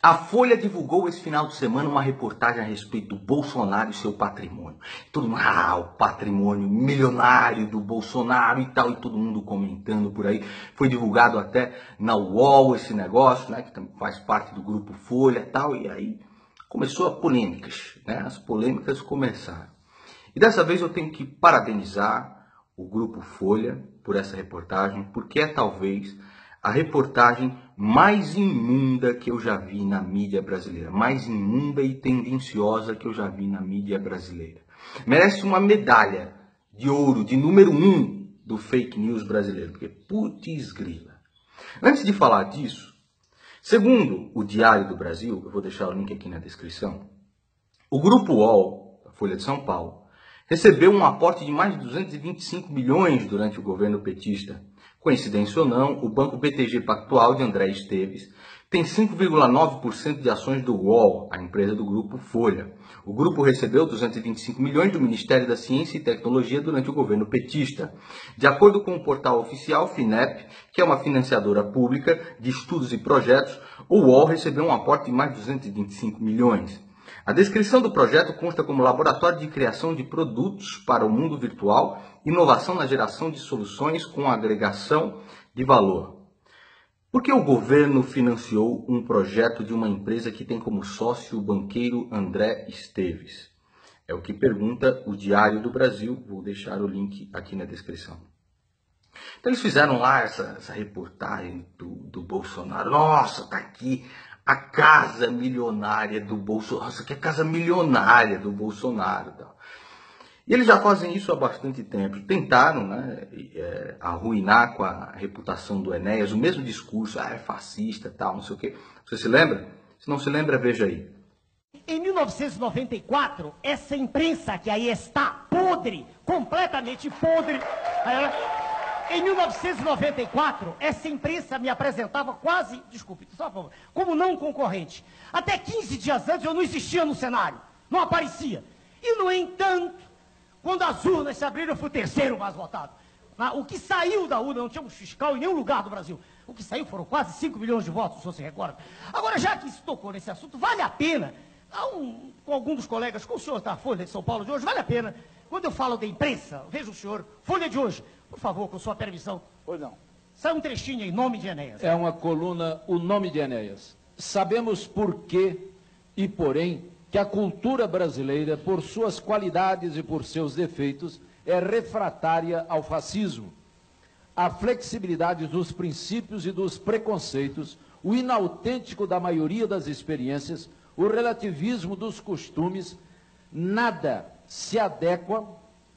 A Folha divulgou esse final de semana uma reportagem a respeito do Bolsonaro e seu patrimônio. Todo mundo, o patrimônio milionário do Bolsonaro e tal, e todo mundo comentando por aí. Foi divulgado até na UOL esse negócio, né, que também faz parte do grupo Folha e tal, e aí começou as polêmicas, né, as polêmicas começaram. E dessa vez eu tenho que parabenizar o grupo Folha por essa reportagem, porque é talvez a reportagem mais imunda que eu já vi na mídia brasileira. Mais imunda e tendenciosa que eu já vi na mídia brasileira. Merece uma medalha de ouro, de número 1 do fake news brasileiro. Porque, putz grila. Antes de falar disso, segundo o Diário do Brasil, eu vou deixar o link aqui na descrição, o Grupo UOL, a Folha de São Paulo, recebeu um aporte de mais de 225 milhões durante o governo petista. Coincidência ou não, o Banco BTG Pactual de André Esteves tem 5,9% de ações do UOL, a empresa do Grupo Folha. O grupo recebeu 225 milhões do Ministério da Ciência e Tecnologia durante o governo petista. De acordo com o portal oficial FINEP, que é uma financiadora pública de estudos e projetos, o UOL recebeu um aporte de mais de 225 milhões. A descrição do projeto consta como laboratório de criação de produtos para o mundo virtual, inovação na geração de soluções com agregação de valor. Por que o governo financiou um projeto de uma empresa que tem como sócio o banqueiro André Esteves? É o que pergunta o Diário do Brasil, vou deixar o link aqui na descrição. Então eles fizeram lá essa reportagem do Bolsonaro. Nossa, tá aqui a casa milionária do Bolsonaro. Nossa, que é a casa milionária do Bolsonaro. E eles já fazem isso há bastante tempo. Tentaram, né, arruinar com a reputação do Enéas, o mesmo discurso, é fascista, tal, não sei o quê. Você se lembra? Se não se lembra, veja aí. Em 1994, essa imprensa que aí está podre, completamente podre. Em 1994, essa imprensa me apresentava quase, desculpe, só por favor, como não concorrente. Até 15 dias antes eu não existia no cenário, não aparecia. E, no entanto, quando as urnas se abriram, eu fui o terceiro mais votado. O que saiu da urna, não tínhamos fiscal em nenhum lugar do Brasil. O que saiu foram quase 5 milhões de votos, se você recorda. Agora, já que se tocou nesse assunto, vale a pena, com algum dos colegas, com o senhor da Folha de São Paulo de hoje, vale a pena, quando eu falo da imprensa, veja o senhor, Folha de hoje, por favor, com sua permissão. Pois não. Sai um trechinho em Nome de Enéas. É uma coluna, O Nome de Enéas. Sabemos por quê e porém que a cultura brasileira, por suas qualidades e por seus defeitos, é refratária ao fascismo. A flexibilidade dos princípios e dos preconceitos, o inautêntico da maioria das experiências, o relativismo dos costumes, nada se adequa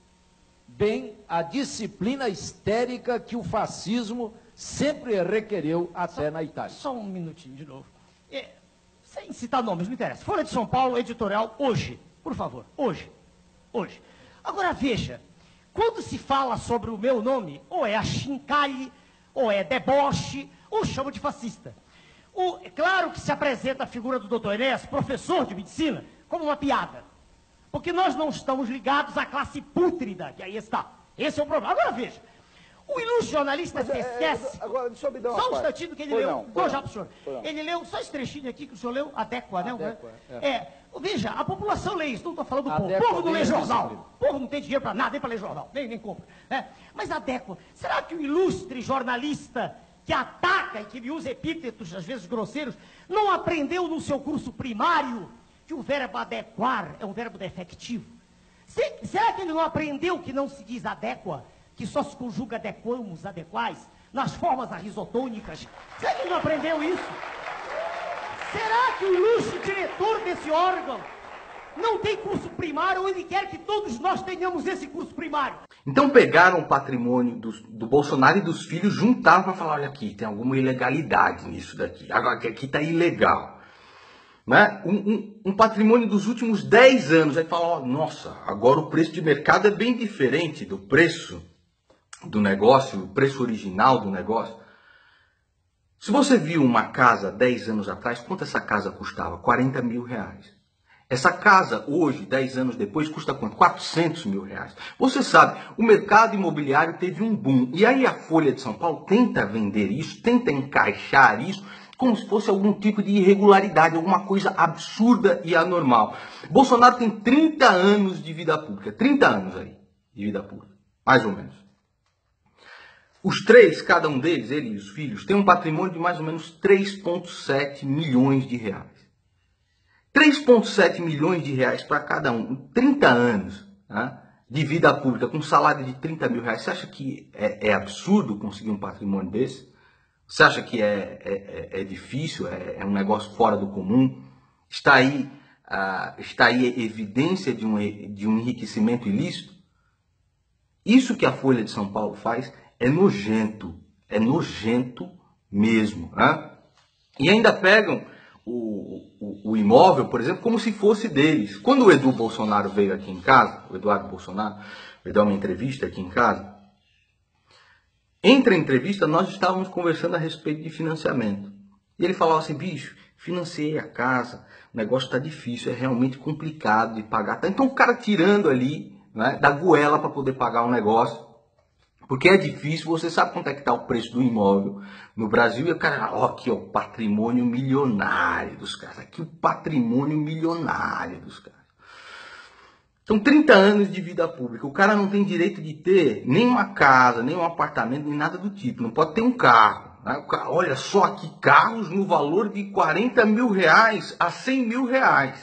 bem à disciplina histérica que o fascismo sempre requereu até na Itália. Só um minutinho de novo. Sem citar nomes, não interessa. Folha de São Paulo, editorial, hoje. Por favor, hoje. Hoje. Agora veja, quando se fala sobre o meu nome, ou é achincalhe, ou é deboche, ou chama de fascista. É claro que se apresenta a figura do Dr. Enéas, professor de medicina, como uma piada. Porque nós não estamos ligados à classe pútrida, que aí está. Esse é o problema. Agora veja, o ilustre jornalista se esquece... Agora, deixa eu me dar uma só um parte. instantinho que ele Foi leu. não, Vou foi já não. para o senhor. Foi não. Ele leu só esse trechinho aqui que o senhor leu, Adéqua, né? Adéqua, Veja, a população lê isso, não estou falando do povo. O Adéqua povo não lê bem jornal. disciplina. O povo não tem dinheiro para nada, nem para ler jornal, nem compra. Né? Mas Adéqua, será que o ilustre jornalista que ataca e que ele usa epítetos, às vezes grosseiros, não aprendeu no seu curso primário que o verbo adequar é um verbo defectivo? Será que ele não aprendeu que não se diz adéqua, que só se conjuga adequamos, adequais, nas formas arrisotônicas? Será que ele não aprendeu isso? Será que o ilustre diretor desse órgão não tem curso primário ou ele quer que todos nós tenhamos esse curso primário? Então pegaram o patrimônio do Bolsonaro e dos filhos, juntaram para falar, olha aqui, tem alguma ilegalidade nisso daqui. Agora que aqui está ilegal. Né? Um patrimônio dos últimos 10 anos. Aí fala, ó, nossa, agora o preço de mercado é bem diferente do preço do negócio, o preço original do negócio. Se você viu uma casa 10 anos atrás, quanto essa casa custava? 40 mil reais. Essa casa hoje, 10 anos depois, custa quanto? 400 mil reais. Você sabe, o mercado imobiliário teve um boom. E aí a Folha de São Paulo tenta vender isso, tenta encaixar isso como se fosse algum tipo de irregularidade, alguma coisa absurda e anormal. Bolsonaro tem 30 anos de vida pública, 30 anos aí de vida pública, mais ou menos. Os três, cada um deles, ele e os filhos, tem um patrimônio de mais ou menos 3,7 milhões de reais. 3,7 milhões de reais para cada um, 30 anos, né, de vida pública, com um salário de 30 mil reais. Você acha que é absurdo conseguir um patrimônio desse? Você acha que é difícil, é um negócio fora do comum? Está aí evidência de um enriquecimento ilícito? Isso que a Folha de São Paulo faz é nojento mesmo. Né? E ainda pegam o imóvel, por exemplo, como se fosse deles. Quando o Edu Bolsonaro veio aqui em casa, o Eduardo Bolsonaro, veio dar uma entrevista aqui em casa, entre a entrevista, nós estávamos conversando a respeito de financiamento. E ele falava assim, bicho, financiei a casa, o negócio está difícil, é realmente complicado de pagar. Então o cara tirando ali, né, da goela para poder pagar um negócio, porque é difícil, você sabe quanto é que está o preço do imóvel no Brasil, e o cara, ó, aqui ó, o patrimônio milionário dos caras, aqui o patrimônio milionário dos caras. São 30 anos de vida pública. O cara não tem direito de ter nem uma casa, nem um apartamento, nem nada do tipo. Não pode ter um carro. Né? Olha só aqui, carros no valor de 40 mil reais a 100 mil reais.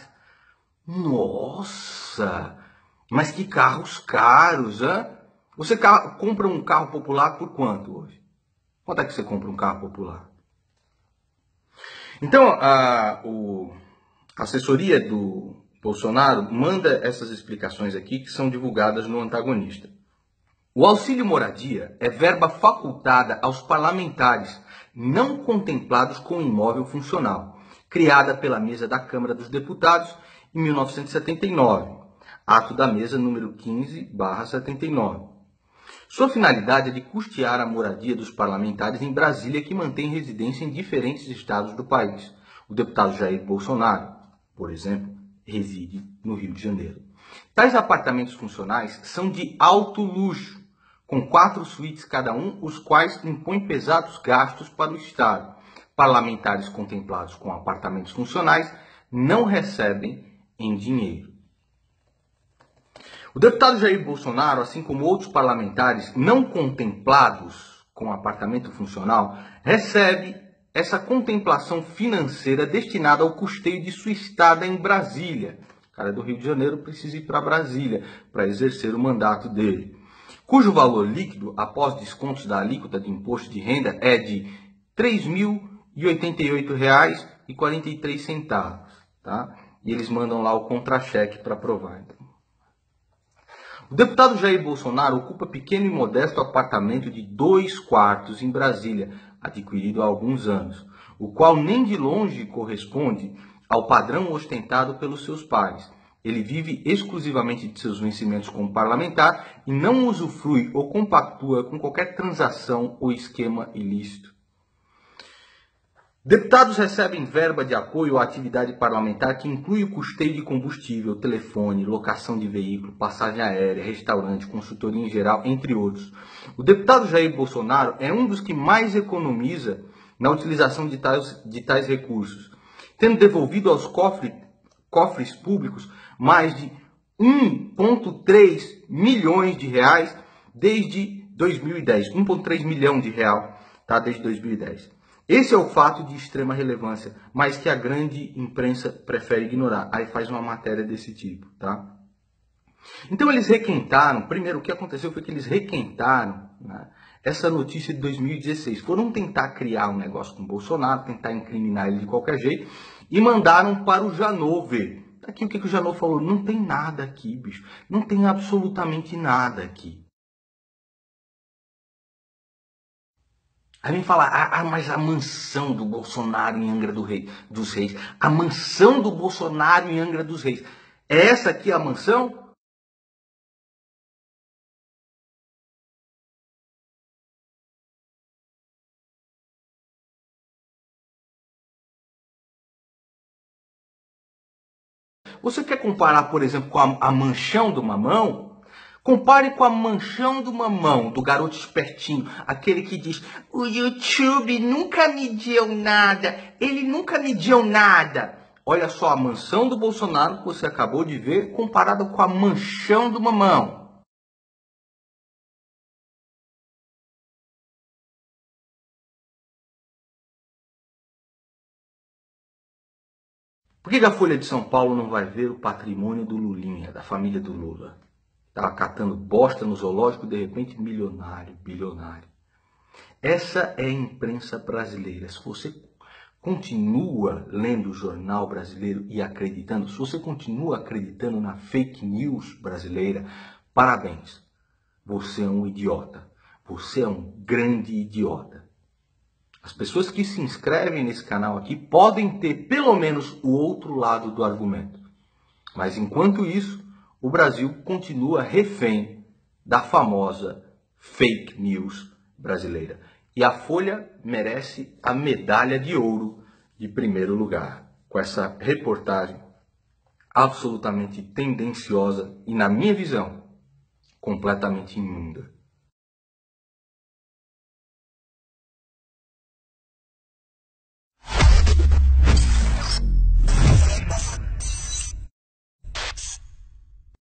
Nossa! Mas que carros caros, hein? Você compra um carro popular por quanto hoje? Quanto é que você compra um carro popular? Então, a assessoria do Bolsonaro manda essas explicações aqui que são divulgadas no Antagonista. O auxílio moradia é verba facultada aos parlamentares não contemplados com imóvel funcional, criada pela mesa da Câmara dos Deputados em 1979, ato da mesa número 15/79. Sua finalidade é de custear a moradia dos parlamentares em Brasília que mantêm residência em diferentes estados do país. O deputado Jair Bolsonaro, por exemplo, reside no Rio de Janeiro. Tais apartamentos funcionais são de alto luxo, com 4 suítes cada um, os quais impõem pesados gastos para o Estado. Parlamentares contemplados com apartamentos funcionais não recebem em dinheiro. O deputado Jair Bolsonaro, assim como outros parlamentares não contemplados com apartamento funcional, recebe essa contemplação financeira destinada ao custeio de sua estada em Brasília. O cara do Rio de Janeiro precisa ir para Brasília para exercer o mandato dele. Cujo valor líquido, após descontos da alíquota de imposto de renda, é de R$ 3.088,43. Tá? E eles mandam lá o contra-cheque para provar. O deputado Jair Bolsonaro ocupa pequeno e modesto apartamento de 2 quartos em Brasília, adquirido há alguns anos, o qual nem de longe corresponde ao padrão ostentado pelos seus pais. Ele vive exclusivamente de seus vencimentos como parlamentar e não usufrui ou compactua com qualquer transação ou esquema ilícito. Deputados recebem verba de apoio à atividade parlamentar que inclui o custeio de combustível, telefone, locação de veículo, passagem aérea, restaurante, consultoria em geral, entre outros. O deputado Jair Bolsonaro é um dos que mais economiza na utilização de tais recursos, tendo devolvido aos cofres públicos mais de 1,3 milhões de reais desde 2010. 1,3 milhão de reais, tá, desde 2010. Esse é o fato de extrema relevância, mas que a grande imprensa prefere ignorar. Aí faz uma matéria desse tipo, tá? Então eles requentaram, primeiro o que aconteceu foi que eles requentaram, né, essa notícia de 2016. Foram tentar criar um negócio com o Bolsonaro, tentar incriminar ele de qualquer jeito, e mandaram para o Janot ver. Aqui o que o Janot falou? Não tem nada aqui, bicho. Não tem absolutamente nada aqui. Aí vem falar, mas a mansão do Bolsonaro em Angra dos Reis, a mansão do Bolsonaro em Angra dos Reis, é essa aqui a mansão? Você quer comparar, por exemplo, com a manchão do Mamão? Compare com a Manchão do Mamão, do garoto espertinho, aquele que diz: o YouTube nunca me deu nada, ele nunca me deu nada. Olha só a mansão do Bolsonaro que você acabou de ver, comparada com a Manchão do Mamão. Por que a Folha de São Paulo não vai ver o patrimônio do Lulinha, da família do Lula? Estava catando bosta no zoológico, de repente milionário, bilionário. Essa é a imprensa brasileira. Se você continua lendo o jornal brasileiro e acreditando, se você continua acreditando na fake news brasileira, parabéns. Você é um idiota. Você é um grande idiota. As pessoas que se inscrevem nesse canal aqui podem ter pelo menos o outro lado do argumento. Mas enquanto isso, o Brasil continua refém da famosa fake news brasileira. E a Folha merece a medalha de ouro de primeiro lugar, com essa reportagem absolutamente tendenciosa e, na minha visão, completamente imunda.